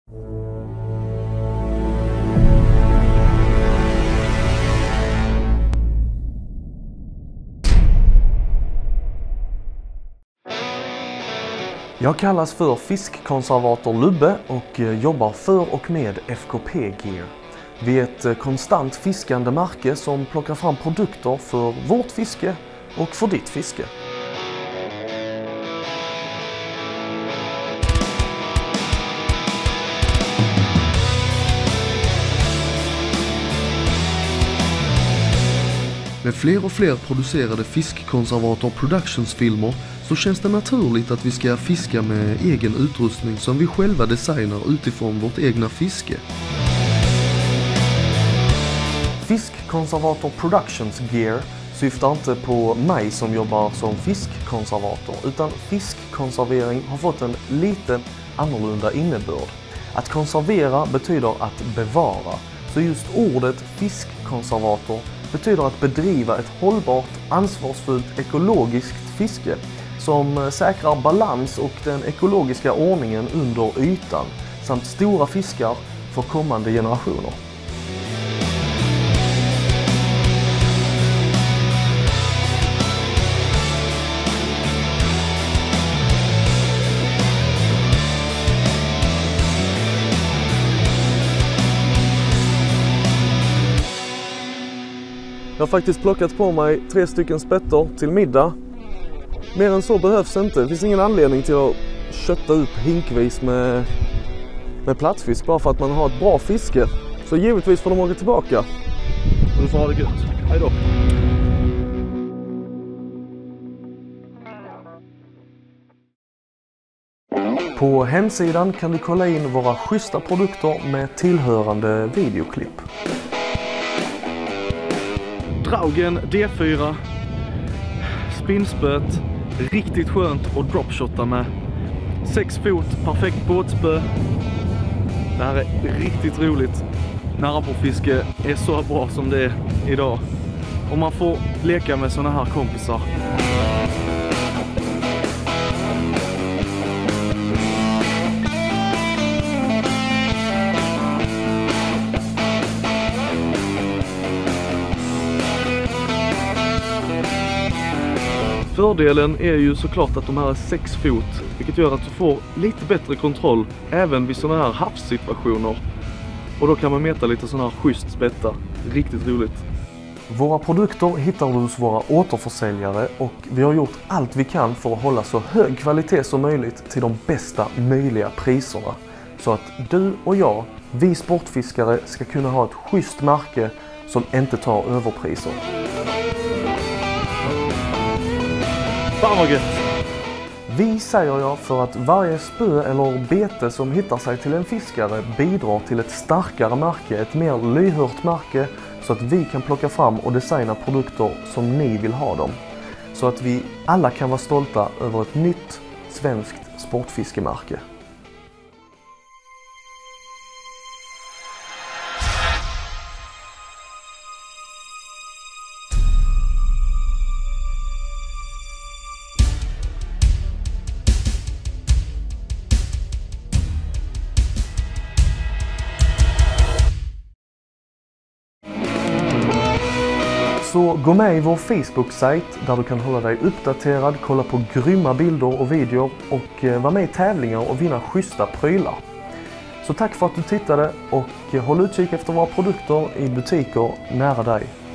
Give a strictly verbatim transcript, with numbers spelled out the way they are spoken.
Jag kallas för fiskkonservator Lubbe och jobbar för och med F K P Gear. Vi är ett konstant fiskande märke som plockar fram produkter för vårt fiske och för ditt fiske. Med fler och fler producerade fiskkonservator Productions-filmer så känns det naturligt att vi ska fiska med egen utrustning som vi själva designar utifrån vårt egna fiske. Fiskkonservator Productions Gear syftar inte på mig som jobbar som fiskkonservator, utan fiskkonservering har fått en lite annorlunda innebörd. Att konservera betyder att bevara, så just ordet fiskkonservator betyder att bedriva ett hållbart, ansvarsfullt, ekologiskt fiske som säkrar balans och den ekologiska ordningen under ytan samt stora fiskar för kommande generationer. Jag har faktiskt plockat på mig tre stycken spetter till middag. Mer än så behövs inte. Det finns ingen anledning till att kötta upp hinkvis med, med plattfisk bara för att man har ett bra fiske. Så givetvis får de åka tillbaka. Och du får ha det gött. Hej då! På hemsidan kan du kolla in våra schyssta produkter med tillhörande videoklipp. Draugen D fyra, spinnspöt, riktigt skönt att dropshotta med. sex fot, perfekt båtspö. Det här är riktigt roligt. Närapåfiske är så bra som det är idag. Och man får leka med såna här kompisar. Fördelen är ju såklart att de här är sex fot, vilket gör att du får lite bättre kontroll även vid sådana här havssituationer. Och då kan man mäta lite sådana här schysst spettar. Riktigt roligt. Våra produkter hittar du hos våra återförsäljare och vi har gjort allt vi kan för att hålla så hög kvalitet som möjligt till de bästa möjliga priserna. Så att du och jag, vi sportfiskare, ska kunna ha ett schysst märke som inte tar överpriser. Fan vad gött! Vi säger jag för att varje spö eller bete som hittar sig till en fiskare bidrar till ett starkare märke, ett mer lyhört märke, så att vi kan plocka fram och designa produkter som ni vill ha dem. Så att vi alla kan vara stolta över ett nytt svenskt sportfiskemärke. Så gå med i vår Facebook-sajt där du kan hålla dig uppdaterad, kolla på grymma bilder och videor och vara med i tävlingar och vinna schyssta prylar. Så tack för att du tittade och håll utkik efter våra produkter i butiker nära dig.